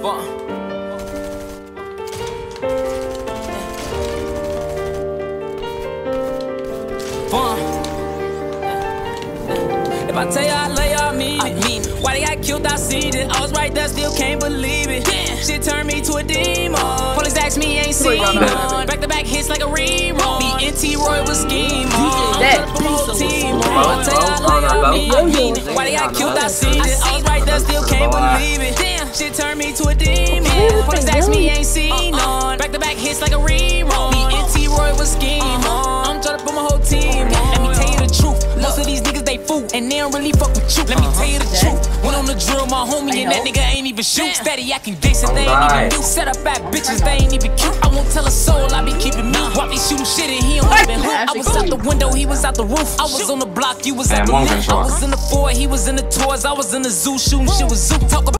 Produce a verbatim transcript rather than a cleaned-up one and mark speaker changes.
Speaker 1: If I tell you I love you, I mean it. I mean it. Why they got killed, I seen it. I was right there, still can't believe it. Damn. Shit turned me to a demon. Police asked me, ain't seen none. Back to back hits like a rerun. Me and T-Roy was scheming. I'm from the whole team. If I tell you I love you, I mean it. Why they got killed, I seen it. I was right there, still can't believe it. Damn. Shit turned me to a demon. Police asked me, ain't seen none. Back to back hits like a rerun. Me and T-Roy was scheming. I'm trying to put my whole team on. Let me tell you the truth. Most of these niggas, they fool, and they don't really fuck with you. Let me tell you the truth. Went on the drill, my homie, and that nigga ain't even shoot. Steady acting gangsta, they ain't even do. Set up bad bitches, they ain't even cute. I won't tell a soul, I be keeping me. Why be shooting shit and he don't even hoop? I was out the window, he was out the roof. I was on the block, you was at the lift. I was in the Ford, he was in the tours. I was in the zoo shooting shit with Zoo. Talk about